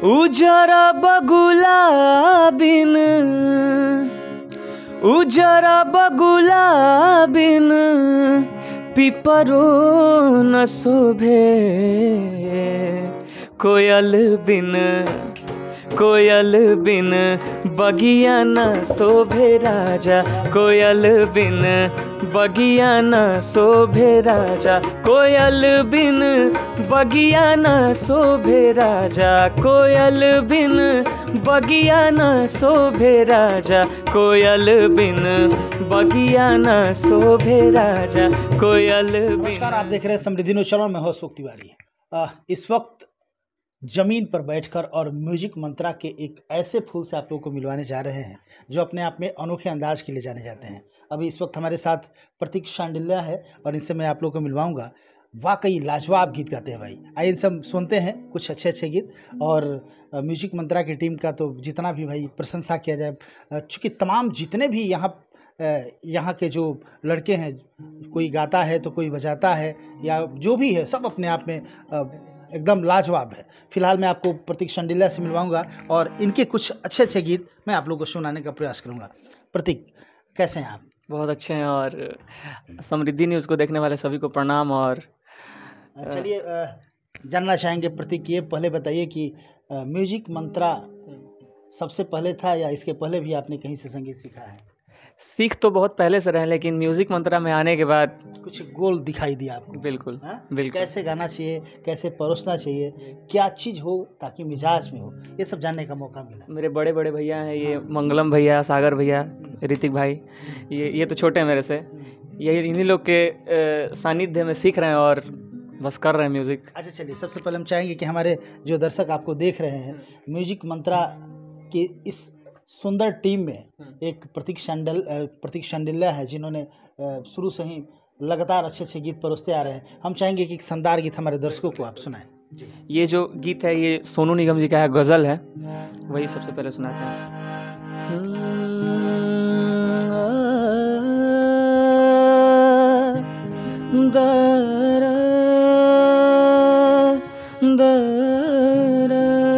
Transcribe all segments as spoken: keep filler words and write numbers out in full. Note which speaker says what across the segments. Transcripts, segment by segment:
Speaker 1: उजरा बगुला बिन उजरा बगुला बिन पिपरो न शोभे, कोयल बिन कोयल बिन बगिया न शोभे राजा, कोयल बिन बगिया न शोभे राजा, कोयल बिन बगिया न शोभे राजा, कोयल बिन बगिया न शोभे राजा, कोयल बिन बगिया न शोभे राजा, कोयल बिन।
Speaker 2: नमस्कार, आप देख रहे हैं समृद्धि न्यूज चैनल में। हो सुख तिवारी। इस वक्त ज़मीन पर बैठकर और म्यूजिक मंत्रा के एक ऐसे फूल से आप लोगों को मिलवाने जा रहे हैं जो अपने आप में अनोखे अंदाज के लिए जाने जाते हैं। अभी इस वक्त हमारे साथ प्रतीक शांडिल्या है और इनसे मैं आप लोगों को मिलवाऊंगा। वाकई लाजवाब गीत गाते हैं भाई। आइए इनसे हम सुनते हैं कुछ अच्छे अच्छे गीत। और म्यूजिक मंत्रा की टीम का तो जितना भी भाई प्रशंसा किया जाए, चूँकि तमाम जितने भी यहाँ यहाँ के जो लड़के हैं, कोई गाता है तो कोई बजाता है या जो भी है, सब अपने आप में एकदम लाजवाब है। फिलहाल मैं आपको प्रतीक शांडिल्या से मिलवाऊंगा और इनके कुछ अच्छे अच्छे गीत मैं आप लोगों को सुनाने का प्रयास करूंगा। प्रतीक, कैसे हैं आप?
Speaker 1: बहुत अच्छे हैं और समृद्धि न्यूज़ को देखने वाले सभी को प्रणाम। और
Speaker 2: चलिए जानना चाहेंगे प्रतीक, ये पहले बताइए कि म्यूजिक मंत्रा सबसे पहले था या इसके पहले भी आपने कहीं से संगीत सीखा है?
Speaker 1: सीख तो बहुत पहले से रहे, लेकिन म्यूजिक मंत्रा में आने के बाद
Speaker 2: कुछ गोल दिखाई दिया आपको?
Speaker 1: बिल्कुल
Speaker 2: हा?
Speaker 1: बिल्कुल।
Speaker 2: कैसे गाना चाहिए, कैसे परोसना चाहिए, क्या चीज़ हो ताकि मिजाज में हो, ये सब जानने का मौका मिला।
Speaker 1: मेरे बड़े बड़े भैया हैं, ये मंगलम भैया, सागर भैया, ऋतिक भाई, ये ये तो छोटे हैं मेरे से। यही इन्हीं लोग के सानिध्य में सीख रहे हैं और बस कर रहे हैं म्यूज़िक।
Speaker 2: अच्छा चलिए, सबसे पहले हम चाहेंगे कि हमारे जो दर्शक आपको देख रहे हैं, म्यूजिक मंत्रा की इस सुंदर टीम में एक प्रतीक शांडिल प्रतीक शांडिल्या है जिन्होंने शुरू से ही लगातार अच्छे अच्छे गीत परोसते आ रहे हैं। हम चाहेंगे कि एक शानदार गीत हमारे दर्शकों को आप सुनाएं।
Speaker 1: ये जो गीत है ये सोनू निगम जी का है, गज़ल है, वही सबसे पहले सुनाते हैं। दरा दरा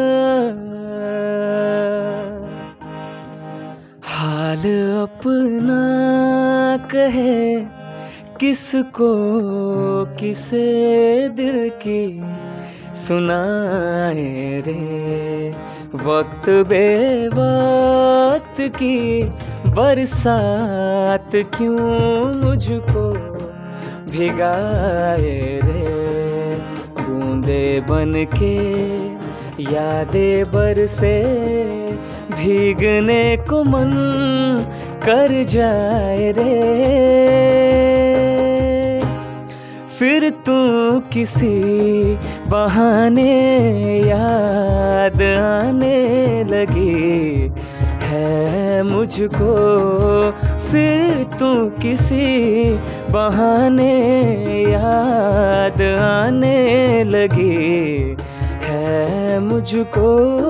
Speaker 1: हाल अपना कहे किसको, किसे दिल की सुनाए रे, वक्त बे वक्त की बरसात क्यों मुझको भिगाए रे, बूंदे बन के यादें बरसे, भीगने को मन कर जाए रे, फिर तू किसी बहाने याद आने लगी है मुझको, फिर तू किसी बहाने याद आने लगी है मुझको।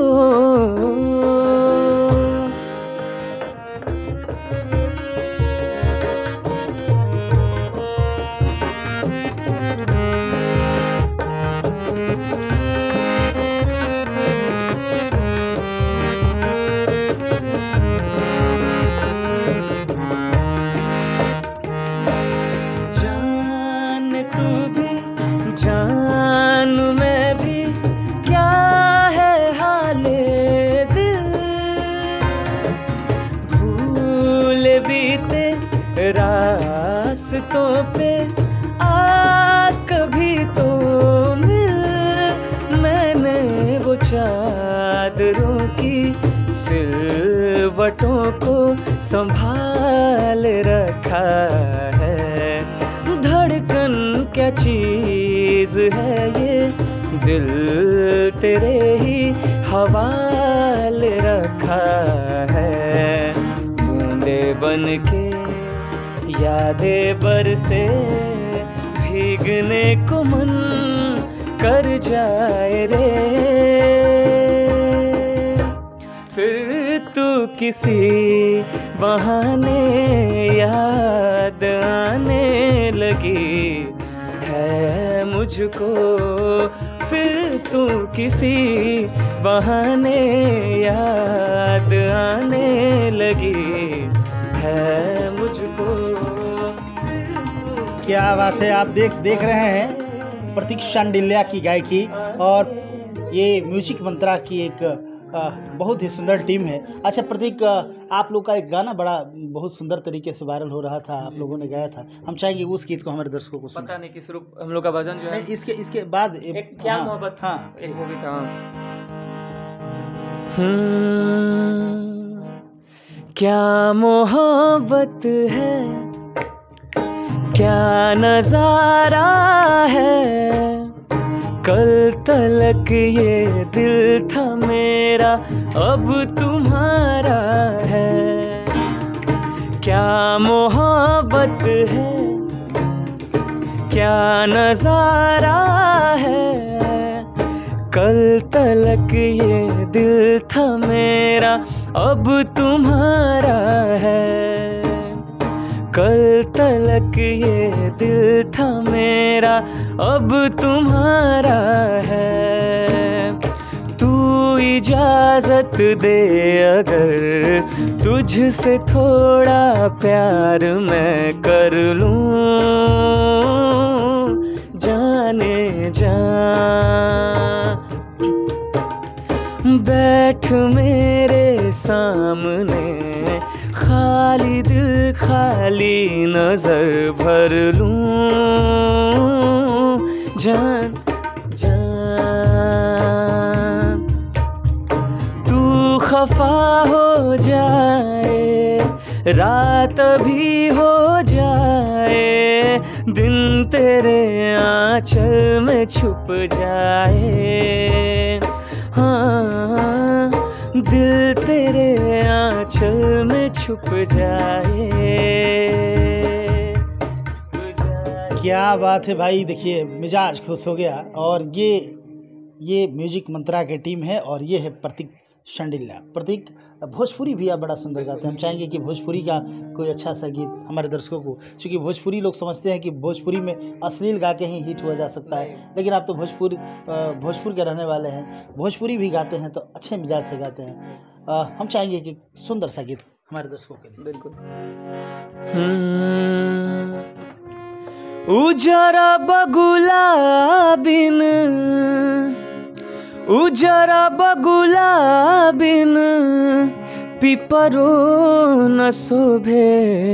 Speaker 1: जान तू भी जानू मैं भी, क्या है हाले दिल, भूल बीते रास्तों पे आ कभी तो मिल, मैंने वो चादरों की सिलवटों को संभाल रखा है, धड़कन क्या चीज़ है ये, दिल तेरे ही हवाले रखा है, बूंदे बन के यादें बरसे, भीगने को मन कर जाए रे, फिर तू किसी बहाने याद आने लगी है मुझको, फिर तू किसी बहाने याद आने लगी है मुझको।
Speaker 2: क्या बात है, आप देख देख रहे हैं प्रतीक शांडिल्या की गायकी, और ये म्यूजिक मंत्रा की एक आ, बहुत ही सुंदर टीम है। अच्छा प्रतीक, आप लोग का एक गाना बड़ा बहुत सुंदर तरीके से वायरल हो रहा था, आप लोगों ने गाया था, हम चाहेंगे उस गीत को हमारे दर्शकों को सुनाएं।
Speaker 1: पता नहीं किस रूप हम लोग का भजन जो है
Speaker 2: नहीं, इसके इसके बाद
Speaker 1: एक, एक क्या
Speaker 2: हाँ,
Speaker 1: मोहब्बत,
Speaker 2: हाँ,
Speaker 1: एक वो भी था। हम्म, क्या मोहब्बत है, क्या नजारा है, कल तलक ये दिल था मेरा अब तुम्हारा है। क्या मोहब्बत है, क्या नजारा है, कल तलक ये दिल था मेरा अब तुम्हारा है। कल तलक ये दिल था मेरा अब तुम्हारा है। तू इजाजत दे अगर तुझसे थोड़ा प्यार मैं कर लूं, जाने जा बैठ मेरे सामने, खाली दिल खाली नजर भर लूं, जान जान तू खफा हो जाए, रात भी हो जाए, दिन तेरे आंचल में छुप जाए। हाँ, दिल तेरे आंचल में छुप जाए।
Speaker 2: क्या बात है भाई, देखिए मिजाज खुश हो गया। और ये ये म्यूजिक मंत्रा की टीम है, और ये है प्रतीक शांडिल्या। प्रतीक, भोजपुरी भी आप बड़ा सुंदर गाते हैं, हम चाहेंगे कि भोजपुरी का कोई अच्छा सा गीत हमारे दर्शकों को, क्योंकि भोजपुरी लोग समझते हैं कि भोजपुरी में अश्लील गा के ही हिट हुआ जा सकता है, लेकिन आप तो भोजपुरी भोजपुर के रहने वाले हैं, भोजपुरी भी गाते हैं तो अच्छे मिजाज से गाते हैं। आ, हम चाहेंगे कि सुंदर सा गीत हमारे दर्शकों के लिए।
Speaker 1: बिल्कुल। उजरा बगुला बिन, उजरा बगुला बिन, पिपरो न शोभे,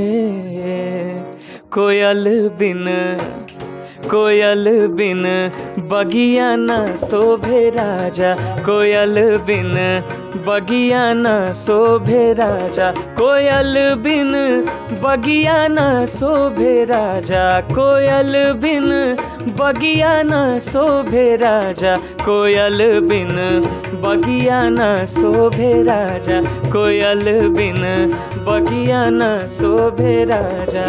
Speaker 1: कोयल बिन, कोयल बिन बगिया न शोभे राजा, कोयल बिन बगिया न शोभे राजा, कोयल बिन बगिया न शोभे राजा, कोयल बिन बगिया न शोभे राजा, कोयल बिन बगिया न शोभे राजा, कोयल बिन बगिया न शोभे राजा।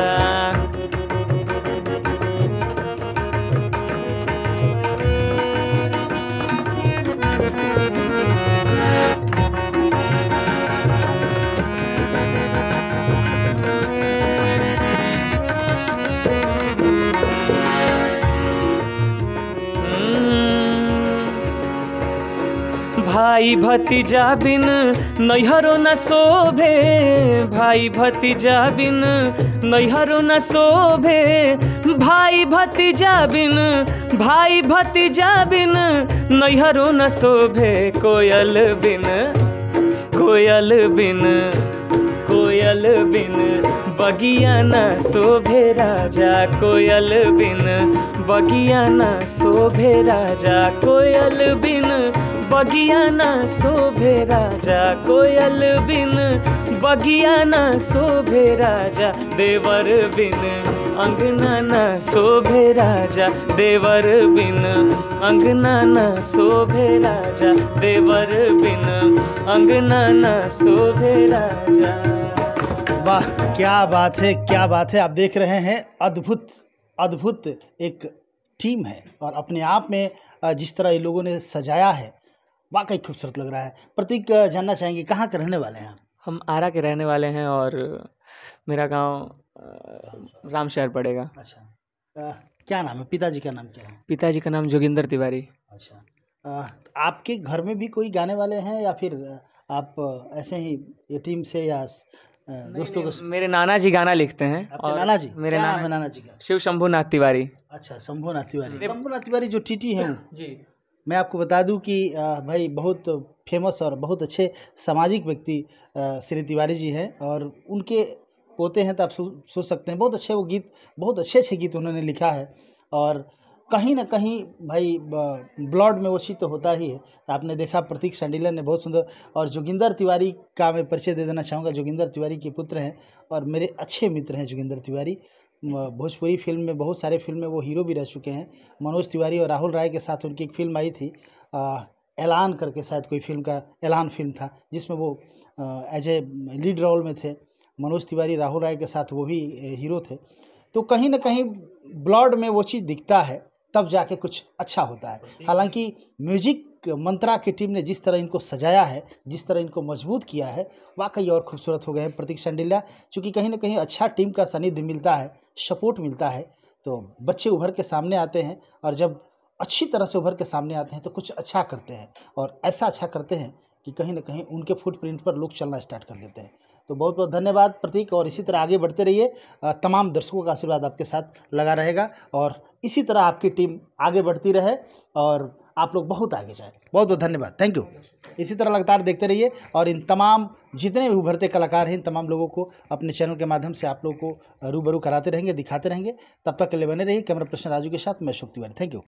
Speaker 1: भाई भतीजा बिन नैहरो न शोभे, भाई भतीजा बिन नैहरो न शोभे, भाई भतीजा बिन, भाई भतीजा बिन नैहरो न शोभे, कोयल बिन, कोयल बिन, कोयल बिन बगिया न शोभे राजा, कोयल बिन बगिया न शोभे राजा, कोयल बिन बगिया न शोभे राजा, कोयल बिन बगिया न शोभे राजा, देवर बिन अंगना न शोभे राजा, देवर बिन अंगना न शोभे राजा, देवर बिन अंगना न शोभे राजा।
Speaker 2: वाह, क्या बात है, क्या बात है। आप देख रहे हैं अद्भुत अद्भुत एक टीम है, और अपने आप में जिस तरह ये लोगों ने सजाया है वाकई खूबसूरत लग रहा है। प्रतीक, जानना चाहेंगे कहाँ के रहने वाले हैं?
Speaker 1: हम आरा के रहने वाले हैं, और मेरा गांव रामशहर पड़ेगा।
Speaker 2: अच्छा, आ, क्या नाम है? पिताजी का नाम क्या है?
Speaker 1: पिताजी का नाम जोगिंदर तिवारी।
Speaker 2: अच्छा, अ, आपके घर में भी कोई गाने वाले हैं या फिर आप ऐसे ही ये टीम से या स- अ, दोस्तों
Speaker 1: नहीं,
Speaker 2: को?
Speaker 1: नहीं, मेरे नाना जी गाना लिखते हैं।
Speaker 2: आपके
Speaker 1: और
Speaker 2: नाना जी?
Speaker 1: मेरे
Speaker 2: क्या नाम
Speaker 1: नाना
Speaker 2: है नाना जी का?
Speaker 1: शिव शंभूनाथ तिवारी
Speaker 2: अच्छा, शंभूनाथ तिवारी।
Speaker 1: हम्म।
Speaker 2: शंभूनाथ तिवारी जो टीटी हैं वो,
Speaker 1: जी।
Speaker 2: मैं आपको बता दूं कि अ, भाई बहुत फेमस और बहुत अच्छे सामाजिक व्यक्ति अ, श्री तिवारी जी हैं, और उनके पोते हैं तो आप सो- सोच सकते हैं। बहुत अच्छे वो गीत, बहुत अच्छे अच्छे गीत उन्होंने लिखा है। और कहीं ना कहीं भाई ब्लड में वो चीज़ तो होता ही है। तो आपने देखा प्रतीक सांडिल्य ने बहुत सुंदर, और जोगिंदर तिवारी का मैं परिचय दे देना चाहूँगा। जोगिंदर तिवारी के पुत्र हैं और मेरे अच्छे मित्र हैं जोगिंदर तिवारी। म- भोजपुरी फिल्म में बहुत सारे फिल्म में वो हीरो भी रह चुके हैं। मनोज तिवारी और राहुल राय के साथ उनकी एक फिल्म आई थी, आ, ऐलान करके, शायद कोई फिल्म का ऐलान फिल्म था, जिसमें वो एज ए लीड रोल में थे। मनोज तिवारी राहुल राय के साथ वो भी ए, हीरो थे। तो कहीं ना कहीं ब्लड में वो चीज़ दिखता है, तब जाके कुछ अच्छा होता है। हालांकि म्यूजिक मंत्रा की टीम ने जिस तरह इनको सजाया है, जिस तरह इनको मजबूत किया है, वाकई और खूबसूरत हो गए हैं प्रतीक शांडिल्या। चूँकि कहीं ना कहीं अच्छा टीम का सानिध्य मिलता है, सपोर्ट मिलता है, तो बच्चे उभर के सामने आते हैं। और जब अच्छी तरह से उभर के सामने आते हैं तो कुछ अच्छा करते हैं, और ऐसा अच्छा करते हैं कि कहीं ना कहीं उनके फुटप्रिंट पर लोग चलना स्टार्ट कर देते हैं। तो बहुत बहुत धन्यवाद प्रतीक, और इसी तरह आगे बढ़ते रहिए। अ, तमाम दर्शकों का आशीर्वाद आपके साथ लगा रहेगा, और इसी तरह आपकी टीम आगे बढ़ती रहे और आप लोग बहुत आगे जाए। बहुत बहुत धन्यवाद, थैंक यू। इसी तरह लगातार देखते रहिए, और इन तमाम जितने भी उभरते कलाकार हैं, इन तमाम लोगों को अपने चैनल के माध्यम से आप लोगों को रूबरू कराते रहेंगे, दिखाते रहेंगे। तब तक के लिए बने रहिए। कैमरा पर्सन राजू के साथ मैं अशोक तिवारी, थैंक यू।